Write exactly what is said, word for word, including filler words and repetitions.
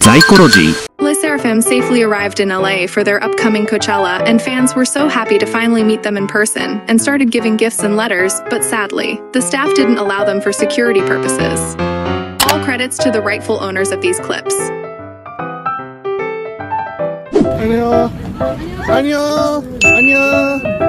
Zaikology. LesSerafim safely arrived in L A for their upcoming Coachella, and fans were so happy to finally meet them in person and started giving gifts and letters, but sadly, the staff didn't allow them for security purposes. All credits to the rightful owners of these clips. 안녕. 안녕. 안녕.